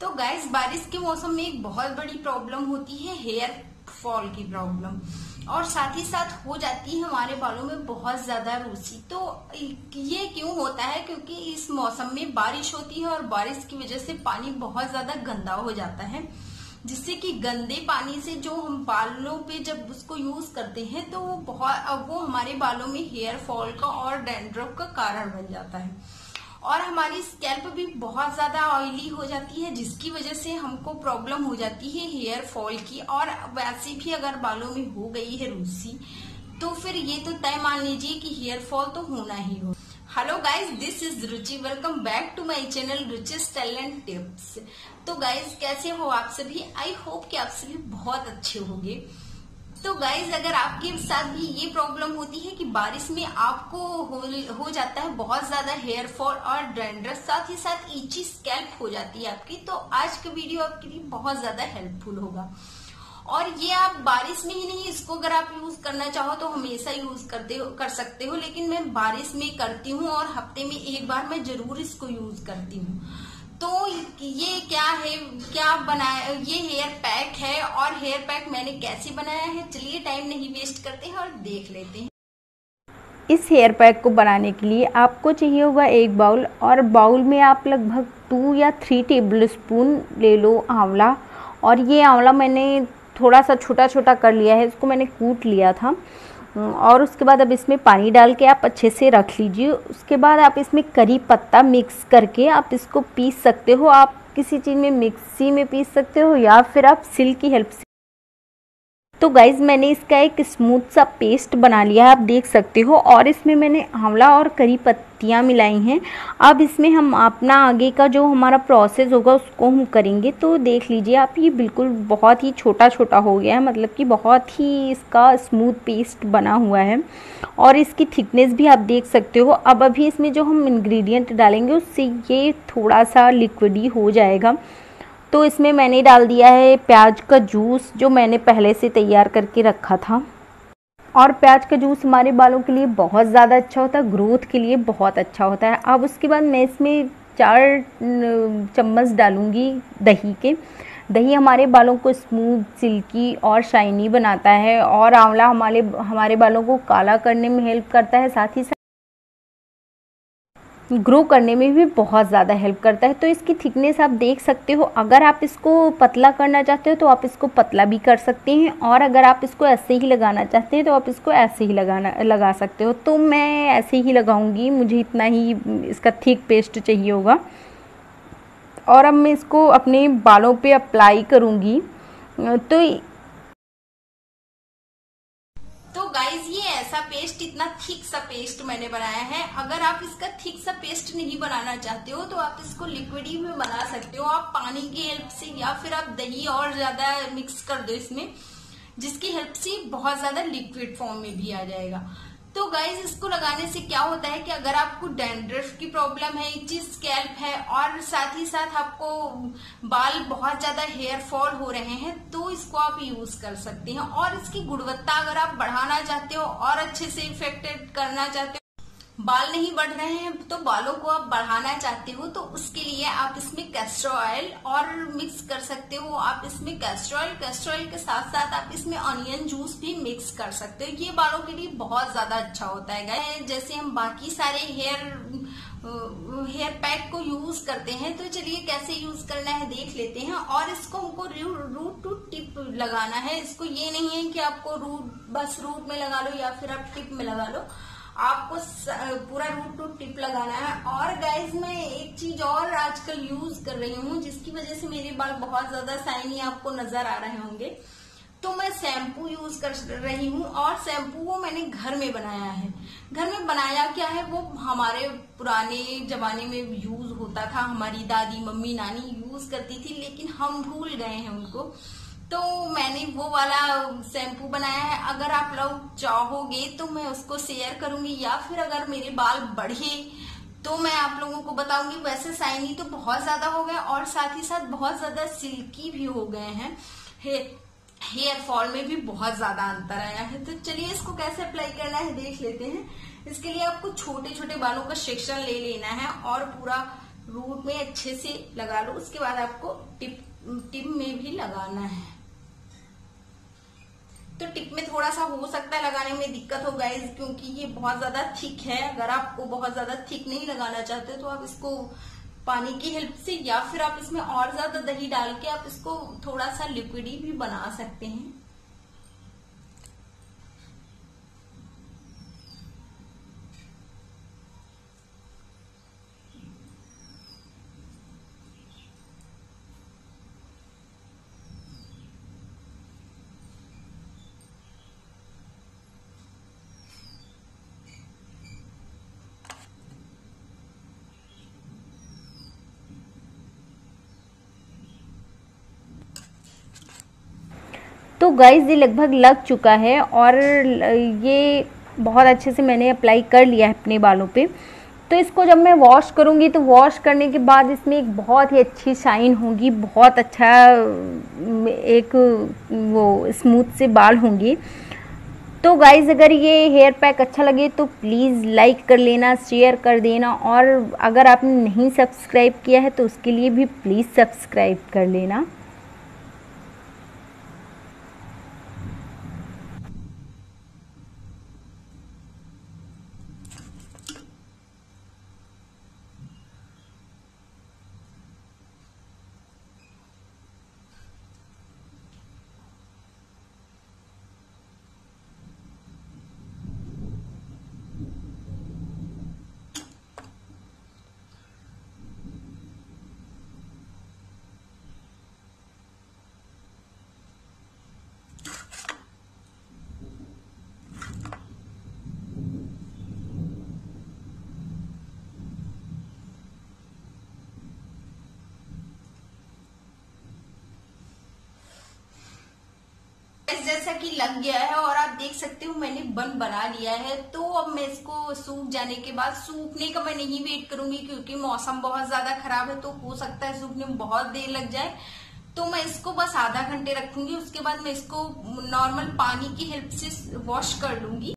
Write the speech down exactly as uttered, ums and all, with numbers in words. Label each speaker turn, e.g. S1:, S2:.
S1: तो गाइस, बारिश के मौसम में एक बहुत बड़ी प्रॉब्लम होती है हेयर फॉल की प्रॉब्लम, और साथ ही साथ हो जाती है हमारे बालों में बहुत ज्यादा रूसी। तो ये क्यों होता है? क्योंकि इस मौसम में बारिश होती है और बारिश की वजह से पानी बहुत ज्यादा गंदा हो जाता है, जिससे कि गंदे पानी से जो हम बालों पे जब उसको यूज करते हैं तो वो बहुत वो हमारे बालों में हेयर फॉल का और डैंड्रफ का कारण बन जाता है, और हमारी स्कैल्प भी बहुत ज्यादा ऑयली हो जाती है, जिसकी वजह से हमको प्रॉब्लम हो जाती है हेयर फॉल की। और वैसे भी अगर बालों में हो गई है रूसी तो फिर ये तो तय मान लीजिए कि हेयर फॉल तो होना ही हो। Hello guys, this is Ruchi, welcome back to my channel Ruchi style and tips. तो गाइस, कैसे हो आप सभी? आई होप कि आप सभी बहुत अच्छे होंगे। तो गाइज, अगर आपके साथ भी ये प्रॉब्लम होती है कि बारिश में आपको हो, हो जाता है बहुत ज्यादा हेयर फॉल और डैंड्रफ, साथ ही साथ ईची स्कैल्प हो जाती है आपकी, तो आज का वीडियो आपके लिए बहुत ज्यादा हेल्पफुल होगा। और ये आप बारिश में ही नहीं, इसको अगर आप यूज करना चाहो तो हमेशा यूज करते हो कर सकते हो, लेकिन मैं बारिश में करती हूँ और हफ्ते में एक बार मैं जरूर इसको यूज करती हूँ। तो ये क्या है, क्या बनाया? ये हेयर पैक है, और हेयर पैक मैंने कैसे बनाया है, चलिए टाइम नहीं वेस्ट करते हैं और देख लेते हैं।
S2: इस हेयर पैक को बनाने के लिए आपको चाहिए होगा एक बाउल, और बाउल में आप लगभग टू या थ्री टेबल स्पून ले लो आंवला। और ये आंवला मैंने थोड़ा सा छोटा छोटा कर लिया है, इसको मैंने कूट लिया था। और उसके बाद अब इसमें पानी डाल के आप अच्छे से रख लीजिए। उसके बाद आप इसमें करी पत्ता मिक्स करके आप इसको पीस सकते हो। आप किसी चीज़ में मिक्सी में पीस सकते हो या फिर आप सिल की हेल्प से। तो गाइज, मैंने इसका एक स्मूथ सा पेस्ट बना लिया है, आप देख सकते हो। और इसमें मैंने आंवला और करी पत्तियाँ मिलाई हैं। अब इसमें हम अपना आगे का जो हमारा प्रोसेस होगा उसको हम करेंगे। तो देख लीजिए आप, ये बिल्कुल बहुत ही छोटा छोटा हो गया है, मतलब कि बहुत ही इसका स्मूथ पेस्ट बना हुआ है। और इसकी थिकनेस भी आप देख सकते हो। अब अभी इसमें जो हम इंग्रेडिएंट डालेंगे उससे ये थोड़ा सा लिक्विडी हो जाएगा। तो इसमें मैंने डाल दिया है प्याज का जूस, जो मैंने पहले से तैयार करके रखा था। और प्याज का जूस हमारे बालों के लिए बहुत ज़्यादा अच्छा होता है, ग्रोथ के लिए बहुत अच्छा होता है। अब उसके बाद मैं इसमें चार चम्मच डालूंगी दही के। दही हमारे बालों को स्मूथ, सिल्की और शाइनी बनाता है, और आंवला हमारे हमारे बालों को काला करने में हेल्प करता है, साथ ही साथ ग्रो करने में भी बहुत ज़्यादा हेल्प करता है। तो इसकी थिकनेस आप देख सकते हो। अगर आप इसको पतला करना चाहते हो तो आप इसको पतला भी कर सकते हैं, और अगर आप इसको ऐसे ही लगाना चाहते हैं तो आप इसको ऐसे ही लगाना लगा सकते हो। तो मैं ऐसे ही लगाऊंगी, मुझे इतना ही इसका थिक पेस्ट चाहिए होगा। और अब मैं इसको अपने बालों पे अप्लाई करूँगी। तो
S1: तो गाइज, ये ऐसा पेस्ट, इतना थिक सा पेस्ट मैंने बनाया है। अगर आप इसका थिक सा पेस्ट नहीं बनाना चाहते हो तो आप इसको लिक्विडी में बना सकते हो, आप पानी की हेल्प से, या फिर आप दही और ज्यादा मिक्स कर दो इसमें, जिसकी हेल्प से बहुत ज्यादा लिक्विड फॉर्म में भी आ जाएगा। तो गाइज, इसको लगाने से क्या होता है कि अगर आपको डैंड्रफ की प्रॉब्लम है, इची स्कैल्प है, और साथ ही साथ आपको बाल बहुत ज्यादा हेयर फॉल हो रहे हैं, तो इसको आप यूज कर सकते हैं। और इसकी गुणवत्ता अगर आप बढ़ाना चाहते हो और अच्छे से इफेक्टेड करना चाहते हो, बाल नहीं बढ़ रहे हैं तो बालों को आप बढ़ाना चाहते हो, तो उसके लिए आप इसमें कैस्टर ऑयल और मिक्स कर सकते हो। आप इसमें कैस्टर ऑयल कैस्टर ऑयल के साथ साथ आप इसमें ऑनियन जूस भी मिक्स कर सकते हो। ये बालों के लिए बहुत ज्यादा अच्छा होता है। जैसे हम बाकी सारे हेयर हेयर पैक को यूज करते हैं, तो चलिए कैसे यूज करना है देख लेते हैं। और इसको हमको रूट टू टिप लगाना है। इसको ये नहीं है कि आपको रूट बस रूट में लगा लो या फिर आप टिप में लगा लो, आपको पूरा रूट टू टिप लगाना है। और गाइज, मैं एक चीज और आजकल यूज कर रही हूँ, जिसकी वजह से मेरे बाल बहुत ज्यादा शाइनी आपको नजर आ रहे होंगे। तो मैं शैम्पू यूज कर रही हूँ, और शैम्पू वो मैंने घर में बनाया है। घर में बनाया क्या है, वो हमारे पुराने जमाने में यूज होता था, हमारी दादी मम्मी नानी यूज करती थी, लेकिन हम भूल गए हैं उनको। तो मैंने वो वाला शैम्पू बनाया है। अगर आप लोग चाहोगे तो मैं उसको शेयर करूंगी, या फिर अगर मेरे बाल बढ़े तो मैं आप लोगों को बताऊंगी। वैसे शाइनी तो बहुत ज्यादा हो गए, और साथ ही साथ बहुत ज्यादा सिल्की भी हो गए हैं, हेयर फॉल में भी बहुत ज्यादा अंतर आया है। तो चलिए इसको कैसे अप्लाई करना है देख लेते हैं। इसके लिए आपको छोटे छोटे बालों का सेक्शन ले लेना है, और पूरा रूट में अच्छे से लगा लो। उसके बाद आपको टिप टिप में भी लगाना है। तो टिप में थोड़ा सा हो सकता है लगाने में दिक्कत हो गाइस, क्योंकि ये बहुत ज्यादा थिक है। अगर आपको बहुत ज्यादा थिक नहीं लगाना चाहते तो आप इसको पानी की हेल्प से या फिर आप इसमें और ज्यादा दही डाल के आप इसको थोड़ा सा लिक्विडी भी बना सकते हैं।
S2: तो गाइस ये लगभग लग चुका है और ये बहुत अच्छे से मैंने अप्लाई कर लिया है अपने बालों पे। तो इसको जब मैं वॉश करूँगी तो वॉश करने के बाद इसमें एक बहुत ही अच्छी शाइन होगी, बहुत अच्छा एक वो स्मूथ से बाल होंगे। तो गाइस अगर ये हेयर पैक अच्छा लगे तो प्लीज़ लाइक कर लेना, शेयर कर देना, और अगर आपने नहीं सब्सक्राइब किया है तो उसके लिए भी प्लीज़ सब्सक्राइब कर लेना।
S1: जैसा कि लग गया है और आप देख सकते हो मैंने बन बना लिया है। तो अब मैं इसको सूख जाने के बाद, सूखने का मैं नहीं वेट करूंगी क्योंकि मौसम बहुत ज्यादा खराब है, तो हो सकता है सूखने में बहुत देर लग जाए। तो मैं इसको बस आधा घंटे रखूंगी। उसके बाद मैं इसको नॉर्मल पानी की हेल्प से वॉश कर लूंगी।